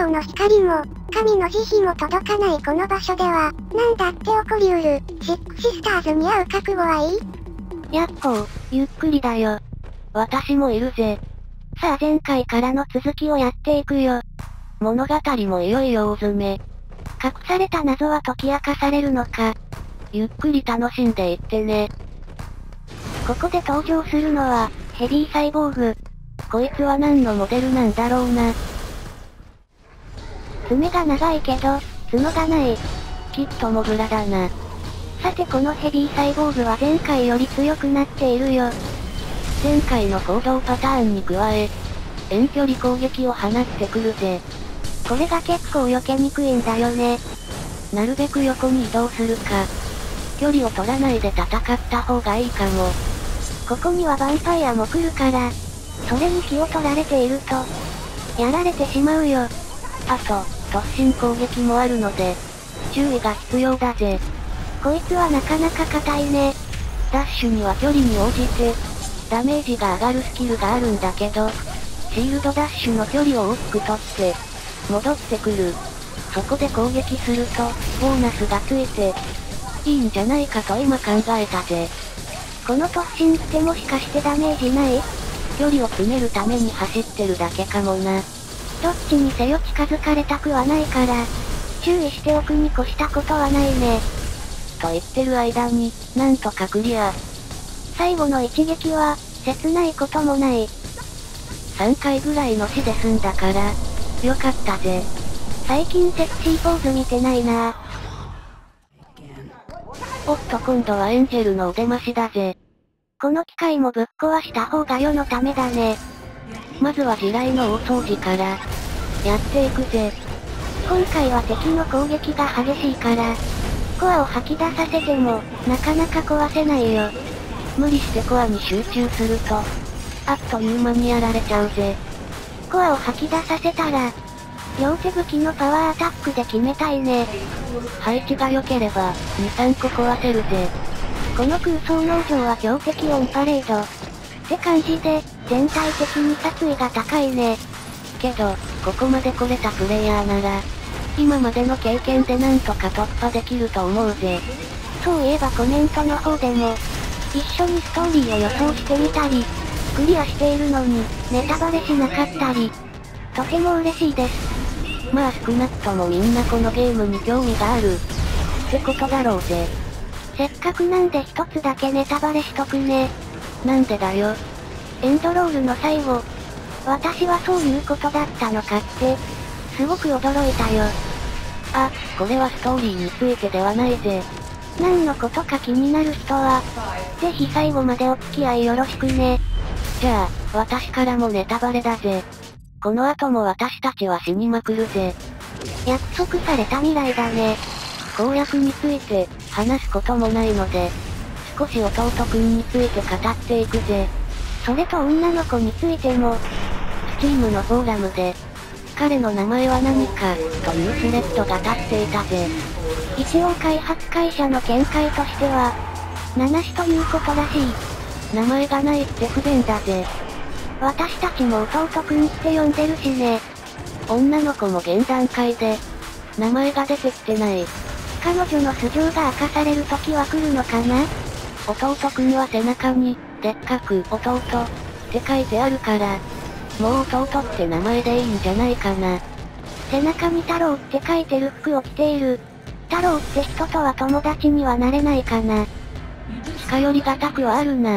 陽の光も、神の慈悲も届かないこの場所では、何だって起こりうる。シックシスターズに会う覚悟はいい？ やっほー、ゆっくりだよ。私もいるぜ。さあ前回からの続きをやっていくよ。物語もいよいよ大詰め。隠された謎は解き明かされるのか。ゆっくり楽しんでいってね。ここで登場するのは、ヘビーサイボーグ。こいつは何のモデルなんだろうな。爪が長いけど、角がない。きっとモグラだな。さてこのヘビーサイボーグは前回より強くなっているよ。前回の行動パターンに加え、遠距離攻撃を放ってくるぜ。これが結構避けにくいんだよね。なるべく横に移動するか。距離を取らないで戦った方がいいかも。ここにはヴァンパイアも来るから、それに気を取られていると、やられてしまうよ。あと、突進攻撃もあるので、注意が必要だぜ。こいつはなかなか硬いね。ダッシュには距離に応じて、ダメージが上がるスキルがあるんだけど、シールドダッシュの距離を大きく取って、戻ってくる。そこで攻撃すると、ボーナスがついて、いいんじゃないかと今考えたぜ。この突進ってもしかしてダメージない？距離を詰めるために走ってるだけかもな。どっちにせよ近づかれたくはないから、注意しておくに越したことはないね。と言ってる間に、なんとかクリア。最後の一撃は、切ないこともない。3回ぐらいの死で済んだから、よかったぜ。最近セクシーポーズ見てないなぁ。おっと今度はエンジェルの腕増しだぜ。この機械もぶっ壊した方が世のためだね。まずは地雷の大掃除から、やっていくぜ。今回は敵の攻撃が激しいから、コアを吐き出させても、なかなか壊せないよ。無理してコアに集中すると、あっという間にやられちゃうぜ。コアを吐き出させたら、両手武器のパワーアタックで決めたいね。配置が良ければ、2、3個壊せるぜ。この空想農場は強敵オンパレード。って感じで、全体的に殺意が高いね。けど、ここまで来れたプレイヤーなら、今までの経験でなんとか突破できると思うぜ。そういえばコメントの方でも、一緒にストーリーを予想してみたり、クリアしているのに、ネタバレしなかったり、とても嬉しいです。まあ少なくともみんなこのゲームに興味がある。ってことだろうぜ。せっかくなんで一つだけネタバレしとくね。なんでだよ。エンドロールの最後。私はそういうことだったのかって、すごく驚いたよ。あ、これはストーリーについてではないぜ。何のことか気になる人は、ぜひ最後までお付き合いよろしくね。じゃあ、私からもネタバレだぜ。この後も私たちは死にまくるぜ。約束された未来だね。攻略について、話すこともないので、少し弟くんについて語っていくぜ。それと女の子についても、スチームのフォーラムで、彼の名前は何か、というスレッドが立っていたぜ。一応開発会社の見解としては、七種ということらしい。名前がないって不便だぜ。私たちも弟くんって呼んでるしね。女の子も現段階で、名前が出てきてない。彼女の素性が明かされる時は来るのかな？弟くんは背中に、でっかく、弟、って書いてあるから、もう弟って名前でいいんじゃないかな。背中に太郎って書いてる服を着ている。太郎って人とは友達にはなれないかな。近寄りがたくはあるな。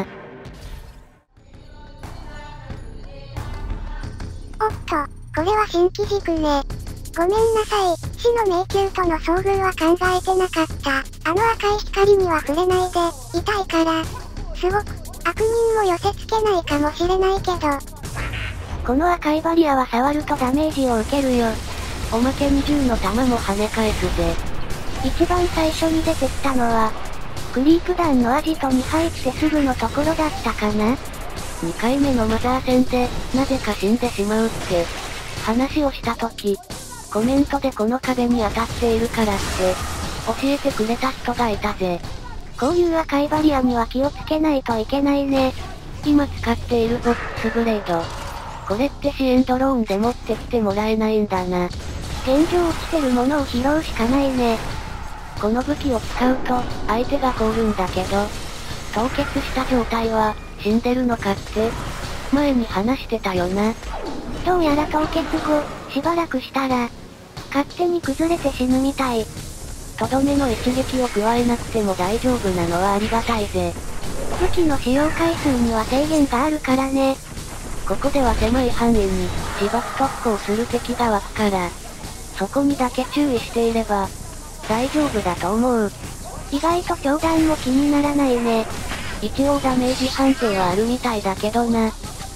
おっと、これは新機軸ね。ごめんなさい、死の迷宮との遭遇は考えてなかった。あの赤い光には触れないで、痛いから。すごく、悪人も寄せ付けないかもしれないけど。 この赤いバリアは触るとダメージを受けるよ。おまけに銃の弾も跳ね返すぜ。一番最初に出てきたのは、クリーク団のアジトに入ってすぐのところだったかな。2回目のマザー戦で、なぜか死んでしまうって、話をしたとき、コメントでこの壁に当たっているからって、教えてくれた人がいたぜ。こういう赤いバリアには気をつけないといけないね。今使っているボックスブレード。これって支援ドローンで持ってきてもらえないんだな。 現状落ちてるものを拾うしかないね。この武器を使うと、相手が凍るんだけど、凍結した状態は、死んでるのかって、前に話してたよな。 どうやら凍結後、しばらくしたら、勝手に崩れて死ぬみたい。 とどめの一撃を加えなくても大丈夫なのはありがたいぜ。 武器の使用回数には制限があるからね。 ここでは狭い範囲に、自爆特攻する敵が湧くから、そこにだけ注意していれば、大丈夫だと思う。 意外と長弾も気にならないね。 一応ダメージ判定はあるみたいだけどな。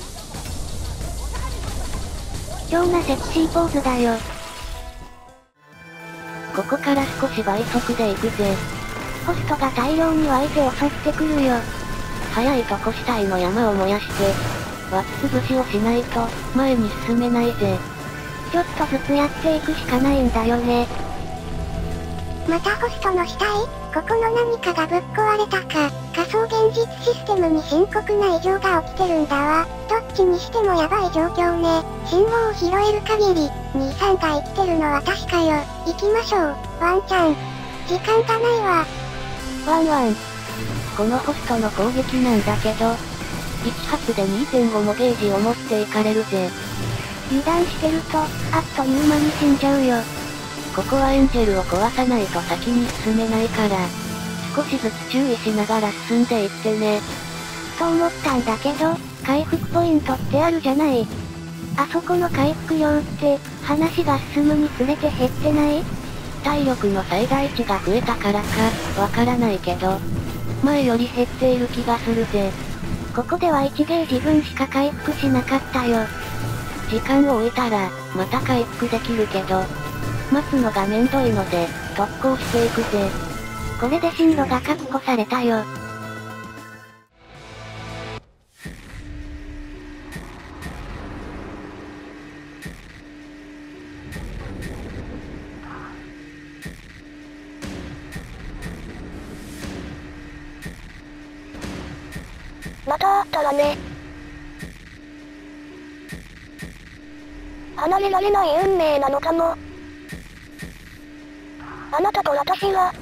貴重なセクシーポーズだよ。 ここから少し倍速で行くぜ。 ホストが大量に湧いて襲ってくるよ。 早いとこ死体の山を燃やして、湧き潰しをしないと、前に進めないぜ。 ちょっとずつやっていくしかないんだよね。またホストの死体？ここの何かがぶっ壊れたか、仮想現実システムに深刻な異常が起きてるんだわ。どっちにしてもやばい状況ね。信号を拾える限り、兄さんが生きてるのは確かよ。行きましょう、ワンちゃん。時間がないわ。 ワンワン。このホストの攻撃なんだけど、1発で 2.5 のゲージを持っていかれるぜ。 油断してると、あっという間に死んじゃうよ。 ここはエンジェルを壊さないと先に進めないから、少しずつ注意しながら進んでいってね。 と思ったんだけど、回復ポイントってあるじゃない。あそこの回復量って、話が進むにつれて減ってない？ 体力の最大値が増えたからか、わからないけど、前より減っている気がするぜ。 ここでは1ゲージ分しか回復しなかったよ。 時間を置いたら、また回復できるけど、待つのがめんどいので、特攻していくぜ。 これで進路が確保されたよ。 また会ったらね。離れられない運命なのかも。あなたと私は。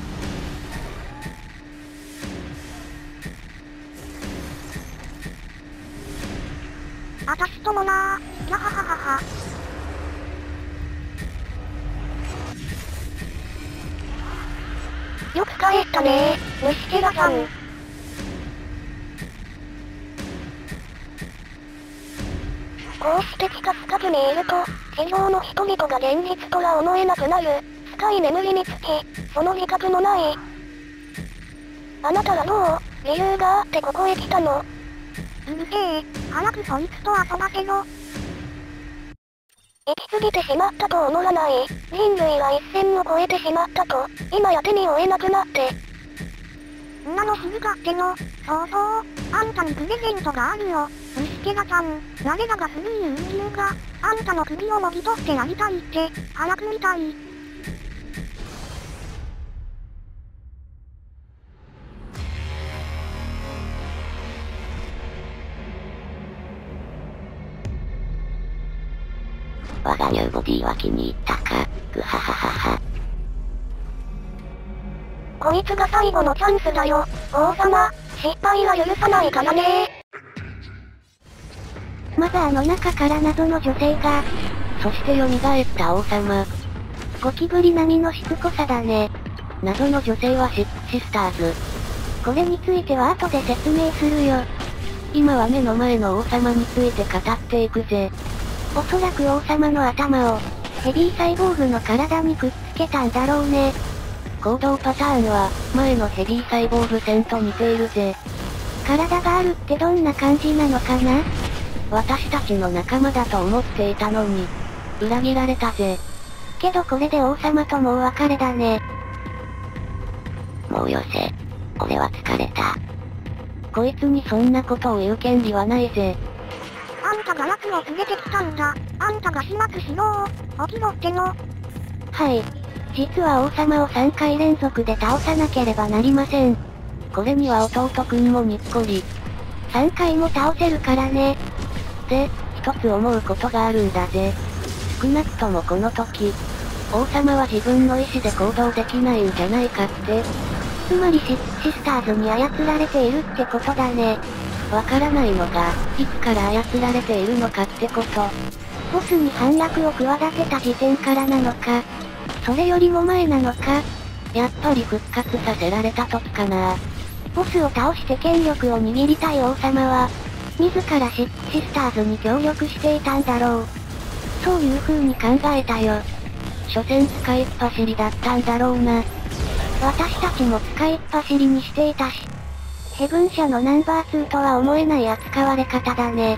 私ともなー、やはははは。よく帰ったねー、虫けらさん。こうして近づかずにいると、地上の人々が現実とは思えなくなる。深い眠りにつき、その自覚もない。あなたはどう、理由があってここへ来たの？うるせえ、早くそいつと遊ばせろ。行き過ぎてしまったと思わない。人類は一線を越えてしまったと、今や手に負えなくなって。んなの静かっての、そうそう、あんたにプレゼントがあるよ。虫けらさん、我らが古い運流が、あんたの首をもぎ取ってやりたいって、早く見たい。 我がニューボディは気に入ったか、ぐはははは。 こいつが最後のチャンスだよ、王様。失敗は許さないからね。 まずあの中から謎の女性が、 そして蘇った王様。 ゴキブリ並みのしつこさだね。 謎の女性はシップシスターズ。 これについては後で説明するよ。 今は目の前の王様について語っていくぜ。 おそらく王様の頭を、ヘビーサイボーグの体にくっつけたんだろうね。 行動パターンは、前のヘビーサイボーグ戦と似ているぜ。 体があるってどんな感じなのかな？ 私たちの仲間だと思っていたのに、裏切られたぜ。 けどこれで王様ともお別れだね。 もうよせ。俺は疲れた。こいつにそんなことを言う権利はないぜ。 あんたが奴を連れてきたんだ。あんたが始末しろー。起きろっての。 はい。実は王様を3回連続で倒さなければなりません。 これには弟くんもにっこり。 3回も倒せるからね。 で、一つ思うことがあるんだぜ。 少なくともこの時、王様は自分の意志で行動できないんじゃないかって。 つまりシスターズに操られているってことだね。 わからないのが、いつから操られているのかってこと。 ボスに反逆を企てた時点からなのか、それよりも前なのか。 やっぱり復活させられた時かな。 ボスを倒して権力を握りたい王様は、自らシスターズに協力していたんだろう。そういう風に考えたよ。 所詮使いっ走りだったんだろうな。 私たちも使いっ走りにしていたし。ヘブン社のナンバー2とは思えない扱われ方だね。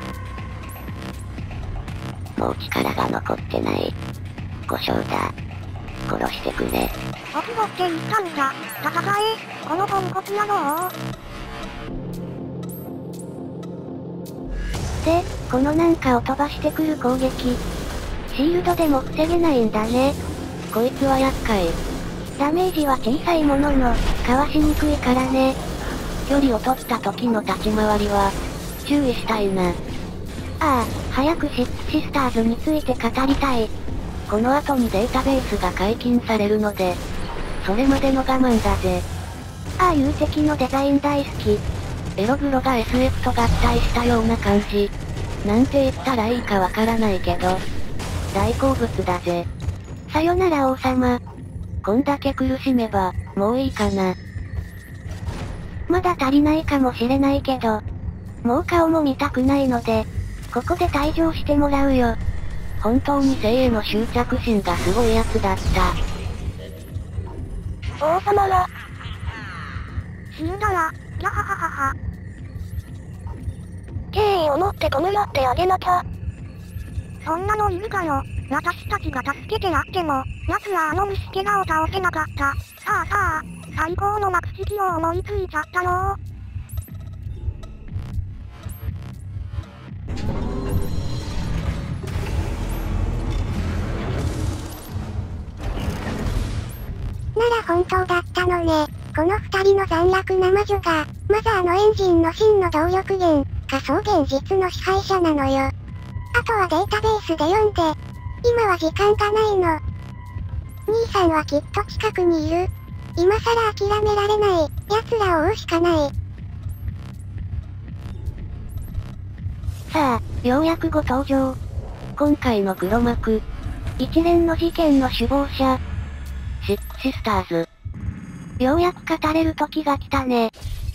もう力が残ってない。故障だ。殺してくれ。 起きろって言ったんだ。戦え、このポンコツ野郎。で、このなんかを飛ばしてくる攻撃。シールドでも防げないんだね。 こいつは厄介。 ダメージは小さいものの、かわしにくいからね。 距離を取った時の立ち回りは、注意したいな。 ああ、早くシスターズについて語りたい。 この後にデータベースが解禁されるので、それまでの我慢だぜ。 ああいう敵のデザイン大好き。 エログロが SF と合体したような感じ。なんて言ったらいいかわからないけど、大好物だぜ。 さよなら王様。 こんだけ苦しめば、もういいかな。 まだ足りないかもしれないけど、もう顔も見たくないので、ここで退場してもらうよ。 本当に生への執着心がすごいやつだった。 王様が、死んだら、ギャハハハハ。敬意を持って弔ってあげなきゃ。そんなのいるかよ。私たちが助けてやっても、奴ら虫けらを倒せなかった。さあ、最高のマク式を思いついちゃったよ。 なら本当だったのね。この二人の残虐な魔女が、マザーのエンジンの真の動力源、仮想現実の支配者なのよ。あとはデータベースで読んで、今は時間がないの。兄さんはきっと近くにいる。今さら諦められない、奴らを追うしかない。 さあ、ようやくご登場。 今回の黒幕。 一連の事件の首謀者。 シスターズ。 ようやく語れる時が来たね。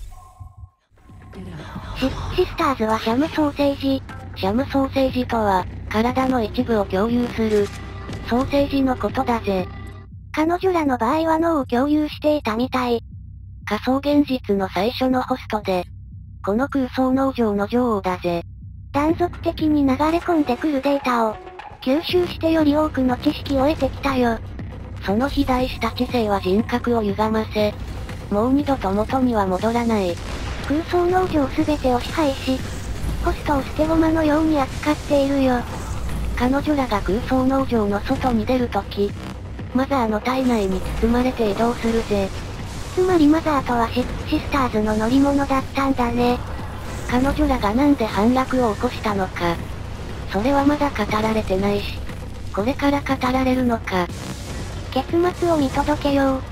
シスターズはシャムソーセージ。 シャムソーセージとは、体の一部を共有する、ソーセージのことだぜ。 彼女らの場合は脳を共有していたみたい。 仮想現実の最初のホストで、この空想農場の女王だぜ。 断続的に流れ込んでくるデータを、吸収してより多くの知識を得てきたよ。 その肥大した知性は人格を歪ませ、もう二度と元には戻らない。 空想農場すべてを支配し、ホストを捨て駒のように扱っているよ。 彼女らが空想農場の外に出るとき、マザーの体内に包まれて移動するぜ。 つまりマザーとはシスターズの乗り物だったんだね。 彼女らがなんで反落を起こしたのか。それはまだ語られてないし、これから語られるのか。 結末を見届けよう。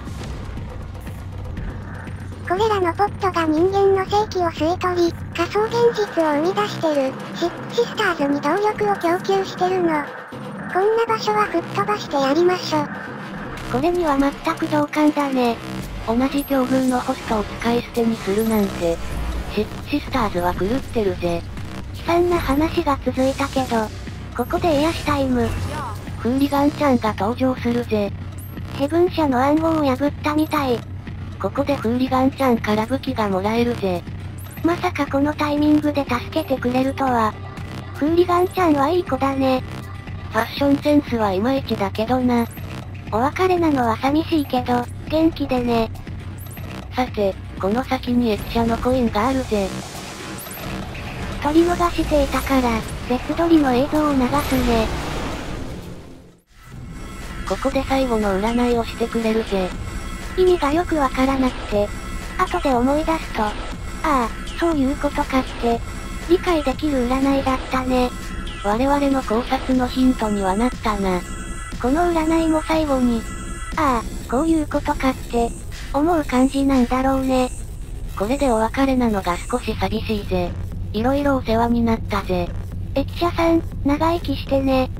これらのポットが人間の生気を吸い取り、仮想現実を生み出してる、シスターズに動力を供給してるの。こんな場所は吹っ飛ばしてやりましょ。 これには全く同感だね。 同じ境遇のホストを使い捨てにするなんて、シスターズは狂ってるぜ。 悲惨な話が続いたけど、ここで癒しタイム。 フーリガンちゃんが登場するぜ。 ヘブン社の暗号を破ったみたい。 ここでフーリガンちゃんから武器がもらえるぜ。 まさかこのタイミングで助けてくれるとは。フーリガンちゃんはいい子だね。 ファッションセンスはいまいちだけどな。 お別れなのは寂しいけど、元気でね。 さて、この先に駅舎のコインがあるぜ。 取り逃していたから、別撮りの映像を流すね。 ここで最後の占いをしてくれるぜ。 意味がよくわからなくて、後で思い出すと、ああ、そういうことかって、理解できる占いだったね。 我々の考察のヒントにはなったな。 この占いも最後に、ああ、こういうことかって、思う感じなんだろうね。 これでお別れなのが少し寂しいぜ。色々お世話になったぜ。 駅舎さん、長生きしてね。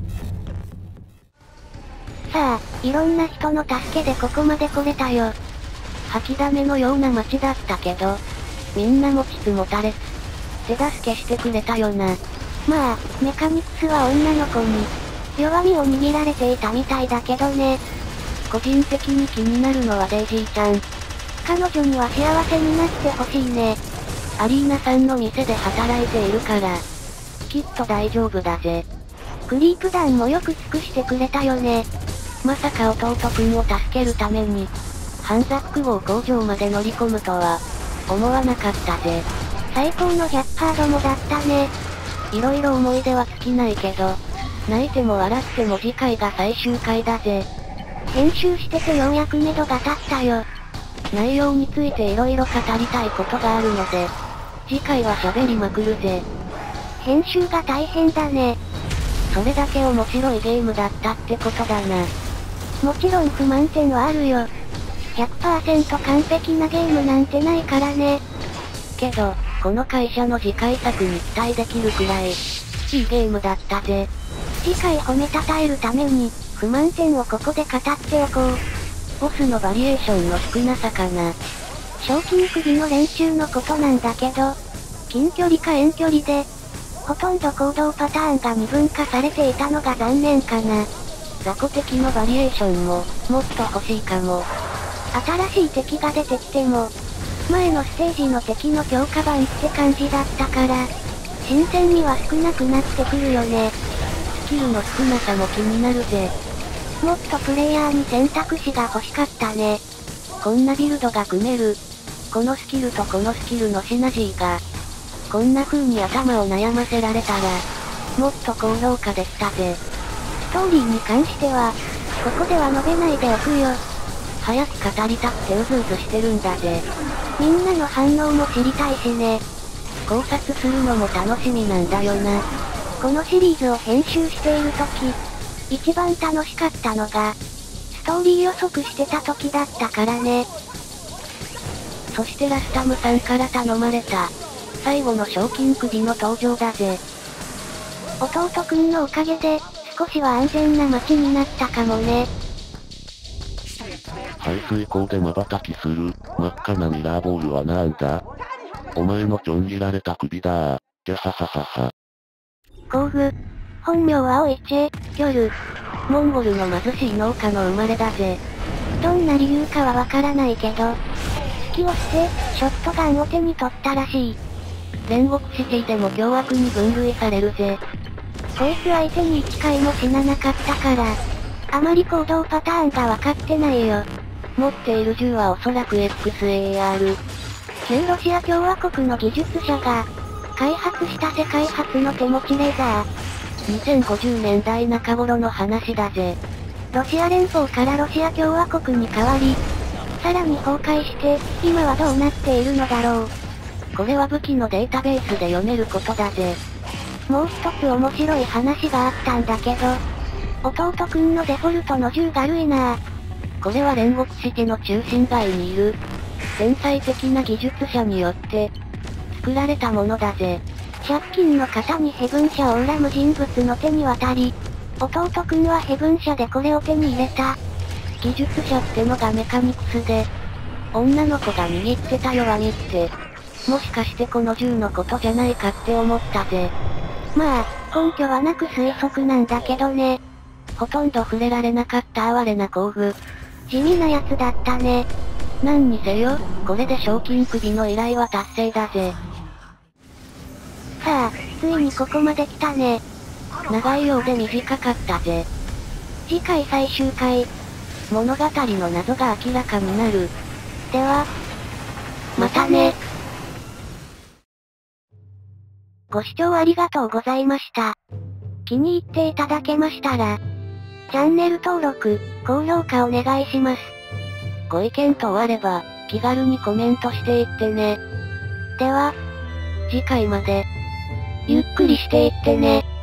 さあ、いろんな人の助けでここまで来れたよ。 吐きだめのような街だったけど、みんな持ちつ持たれつ、手助けしてくれたよな。 まあ、メカニクスは女の子に、弱みを握られていたみたいだけどね。 個人的に気になるのはデイジーちゃん。 彼女には幸せになってほしいね。 アリーナさんの店で働いているから、きっと大丈夫だぜ。 クリープ団もよく尽くしてくれたよね。 まさか弟くんを助けるために、ハンザック号工場まで乗り込むとは、思わなかったぜ。 最高の100%どもだったね。 色々思い出は尽きないけど、泣いても笑っても次回が最終回だぜ。 編集しててようやく目処が立ったよ。 内容について色々語りたいことがあるので、次回は喋りまくるぜ。 編集が大変だね。 それだけ面白いゲームだったってことだな。 もちろん不満点はあるよ。100% 完璧なゲームなんてないからね。 けど、この会社の次回作に期待できるくらい、いいゲームだったぜ。 次回褒めたたえるために、不満点をここで語っておこう。 ボスのバリエーションの少なさかな。 賞金首の練習のことなんだけど、近距離か遠距離で、ほとんど行動パターンが二分化されていたのが残念かな。 雑魚敵のバリエーションも、もっと欲しいかも。 新しい敵が出てきても、前のステージの敵の強化版って感じだったから、新鮮味は少なくなってくるよね。 スキルの少なさも気になるぜ。 もっとプレイヤーに選択肢が欲しかったね。 こんなビルドが組める。このスキルとこのスキルのシナジーが、こんな風に頭を悩ませられたら、もっと高評価でしたぜ。 ストーリーに関しては、ここでは述べないでおくよ。 早く語りたくてうずうずしてるんだぜ。 みんなの反応も知りたいしね。 考察するのも楽しみなんだよな。 このシリーズを編集している時、一番楽しかったのが、ストーリー予測してた時だったからね。 そしてラスタムさんから頼まれた、最後の賞金首の登場だぜ。 弟くんのおかげで、少しは安全な街になったかもね。 排水口で瞬きする、真っ赤なミラーボールはなんだ？お前のちょん切られた首だー、ギャハハハハ。 甲府。本名はオイチェ、ギョル。 モンゴルの貧しい農家の生まれだぜ。 どんな理由かはわからないけど、隙をして、ショットガンを手に取ったらしい。 煉獄シティでも凶悪に分類されるぜ。 こいつ相手に1回も死ななかったから、あまり行動パターンがわかってないよ。 持っている銃はおそらく XAR。 旧ロシア共和国の技術者が、開発した世界初の手持ちレーザー。2050年代中頃の話だぜ。 ロシア連邦からロシア共和国に変わり、さらに崩壊して、今はどうなっているのだろう。 これは武器のデータベースで読めることだぜ。 もう一つ面白い話があったんだけど、弟くんのデフォルトの銃が悪いなぁ。 これは煉獄シティの中心街にいる、天才的な技術者によって、作られたものだぜ。 借金の方にヘブン社を恨む人物の手に渡り、弟くんはヘブン社でこれを手に入れた。 技術者ってのがメカニクスで、女の子が握ってた弱みって、もしかしてこの銃のことじゃないかって思ったぜ。 まあ、根拠はなく推測なんだけどね。 ほとんど触れられなかった哀れな工具。 地味なやつだったね。 なんにせよ、これで賞金首の依頼は達成だぜ。 さあ、ついにここまで来たね。 長いようで短かったぜ。 次回最終回。 物語の謎が明らかになる。 では、 またね。 ご視聴ありがとうございました。気に入っていただけましたら、チャンネル登録、高評価お願いします。 ご意見等あれば、気軽にコメントしていってね。 では、 次回まで、 ゆっくりしていってね。